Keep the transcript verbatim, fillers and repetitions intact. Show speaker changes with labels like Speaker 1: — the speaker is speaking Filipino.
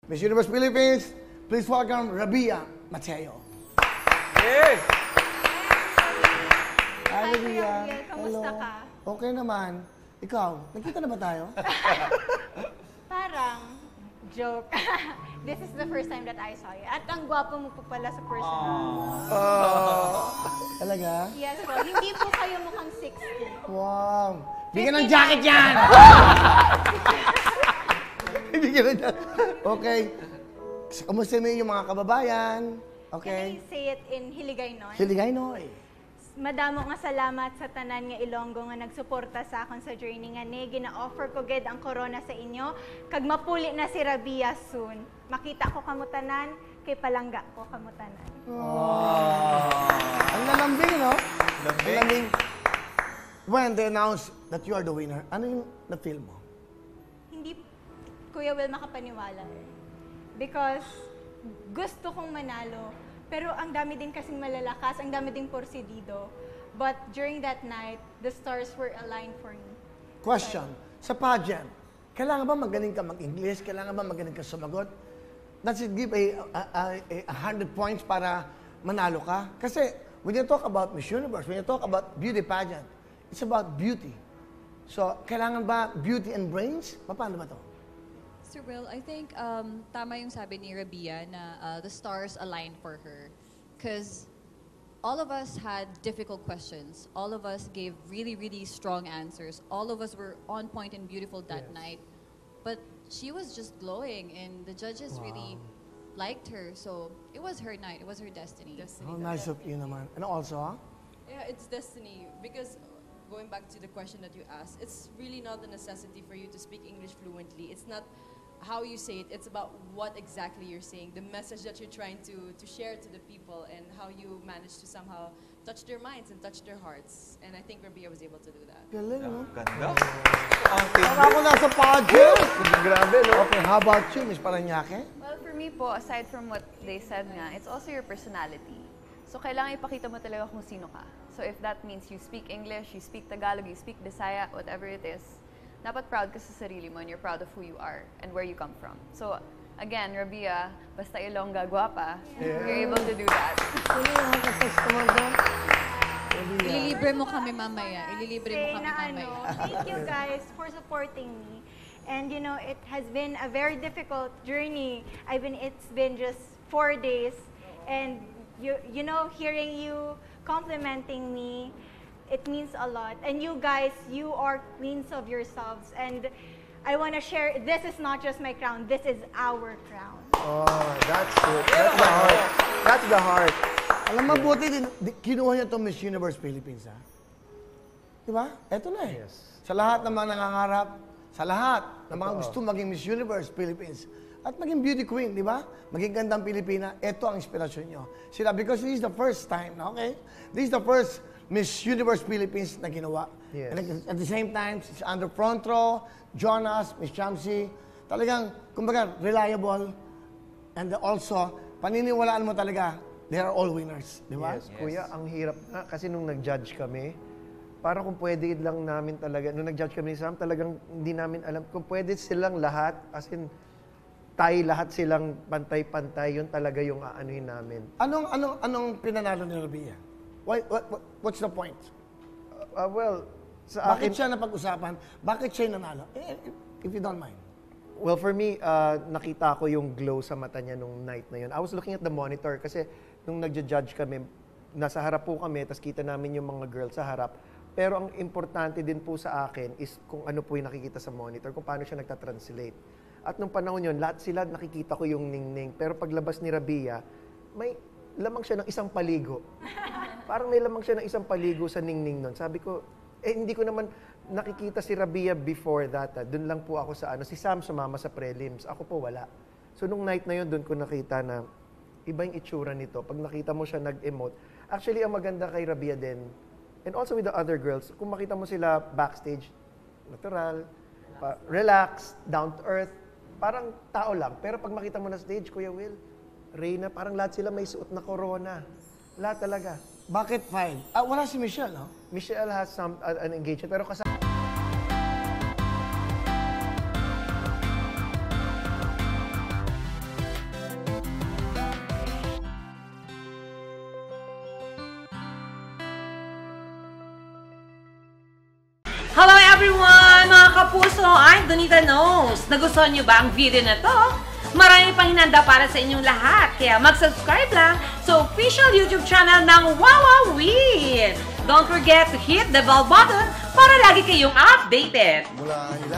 Speaker 1: Miss Universe Philippines, please welcome Rabia Mateo.
Speaker 2: Yes!
Speaker 1: Hi, Rabia.
Speaker 3: Kamusta ka?
Speaker 1: Okay naman. Ikaw, nakita na ba tayo?
Speaker 3: Parang joke. This is the first time that I saw you. At ang gwapo mo po pala sa personal.
Speaker 1: Oh. Talaga?
Speaker 3: Yes po. Hindi po kayo mukhang sixty.
Speaker 1: Wow. Bigyan ng jacket yan! Bigyan ng jacket. Okay. Kamusta mo yung mga kababayan? Okay.
Speaker 3: Can I say it in Hiligaynon?
Speaker 1: Hiligaynoy.
Speaker 3: Madamo nga salamat sa tanan nga Ilonggo nga nagsuporta sa akon sa journey nga ni gina-offer ko gid ang corona sa inyo kag mapuli na si Rabia soon. Makita ko kamo tanan kay palangga ko kamo tanan.
Speaker 1: Oh. Ang lalambing, no?
Speaker 2: Lambing.
Speaker 1: Ang lalambing. When they announced that you are the winner, ano yung na-feel mo?
Speaker 3: Hindi Kuya Will makapaniwala. Because gusto kong manalo. Pero ang dami din kasing malalakas, ang dami ding porsidido. But during that night, the stars were aligned for me.
Speaker 1: Question, sa pageant, kailangan ba magaling ka mag-English? Kailangan ba magaling ka sumagot? Does it give a, a, a, a hundred points para manalo ka? Kasi when you talk about Miss Universe, when you talk about beauty pageant, it's about beauty. So, kailangan ba beauty and brains? Paano ba to?
Speaker 4: Sir Will, I think um, tama yung sabi ni Rabia na uh, the stars aligned for her. Because all of us had difficult questions. All of us gave really, really strong answers. All of us were on point and beautiful that yes. night. But she was just glowing and the judges wow. really liked her. So it was her night. It was her destiny.
Speaker 5: destiny
Speaker 1: Oh, nice of you naman. And also, huh?
Speaker 5: Yeah, it's destiny. Because going back to the question that you asked, it's really not a necessity for you to speak English fluently. It's not how you say it, it's about what exactly you're saying, the message that you're trying to, to share to the people, and how you manage to somehow touch their minds and touch their hearts. And I think Rabia was able to do that.
Speaker 1: Galing, no?
Speaker 2: Ganda.
Speaker 1: Para ako nasa pageant!
Speaker 2: Grabe, no?
Speaker 1: Okay, how about you, Miss Paranaque?
Speaker 6: Well, for me po, aside from what they said nga, it's also your personality. So, kailangan ipakita mo talaga kung sino ka. So, if that means you speak English, you speak Tagalog, you speak Bisaya, whatever it is, dapat proud ka sa sarili mo and you're proud of who you are and where you come from. So, again, Rabia, basta Ilongga, guwapa, yeah. you're able to do that.
Speaker 4: Ililibre mo kami mamaya. Ililibre mo kami mamaya.
Speaker 3: Thank you guys for supporting me. And you know, it has been a very difficult journey. I've been, it's been just four days. And you, you know, hearing you complimenting me, it means a lot. And you guys, you are queens of yourselves. And I want to share, this is not just my crown, this is our crown.
Speaker 7: Oh, that's it. That's the heart. That's the heart.
Speaker 1: Alam mo, buti din, di, kinuha niya itong Miss Universe Philippines, ha? Diba? Eto na eh.
Speaker 7: Yes.
Speaker 1: Sa lahat ng mga nangangarap, sa lahat ng mga gusto maging Miss Universe Philippines, at maging beauty queen, di ba? Maging gandang Pilipina, ito ang inspirasyon niyo. Sila, because this is the first time, okay? This is the first Miss Universe Philippines na ginawa.
Speaker 7: Yes.
Speaker 1: And at the same time, it's under front row, Jonas, Miss Chamsi, talagang, kumbaga, reliable. And also, paniniwalaan mo talaga, they are all winners. Di ba?
Speaker 7: Yes, yes. Kuya, ang hirap na. Kasi nung nag-judge kami, para kung pwede lang namin talaga, nung nag-judge kami ni Sam, talagang hindi namin alam, kung pwede silang lahat, as in, tayo lahat silang pantay-pantay, yun talaga yung aanuhin namin.
Speaker 1: Anong, anong, anong pinanalo ni Rabia? Why, what, what, what's the point?
Speaker 7: Uh, uh, well, sa
Speaker 1: Bakit
Speaker 7: akin...
Speaker 1: siya napag-usapan? Bakit siya nanalo? Eh, if you don't mind.
Speaker 7: Well, for me, uh, nakita ko yung glow sa mata niya nung night na yun. I was looking at the monitor kasi nung nagja-judge kami, nasa harap po kami, tapos kita namin yung mga girls sa harap. Pero ang importante din po sa akin is kung ano po yung nakikita sa monitor, kung paano siya nagtatranslate. At nung panahon yun, lahat sila nakikita ko yung ningning. Pero paglabas ni Rabia, may lamang siya ng isang paligo. Parang may lamang siya ng isang paligo sa ningning nun. Sabi ko, eh hindi ko naman nakikita si Rabia before that. Ah. Doon lang po ako sa ano. Si Sam sumama sa prelims. Ako po wala. So nung night na yun, doon ko nakita na iba yung itsura nito. Pag nakita mo siya nag-emote. Actually, ang maganda kay Rabia din, and also with the other girls, kung makita mo sila backstage, natural, pa, relaxed, down to earth, parang tao lang. Pero pag makita mo na stage, Kuya Will, Reyna, parang lahat sila may suot na corona. Lahat talaga.
Speaker 1: Bakit five? Ah, wala si Michelle, no?
Speaker 7: Michelle has some uh, an engagement, pero kasama
Speaker 8: kapuso, I'm Donita Knows. Nagustuhan niyo ba ang video na to? Marami pang hinanda para sa inyong lahat. Kaya mag-subscribe lang sa official YouTube channel ng Wawa Win. Don't forget to hit the bell button para lagi kayong updated.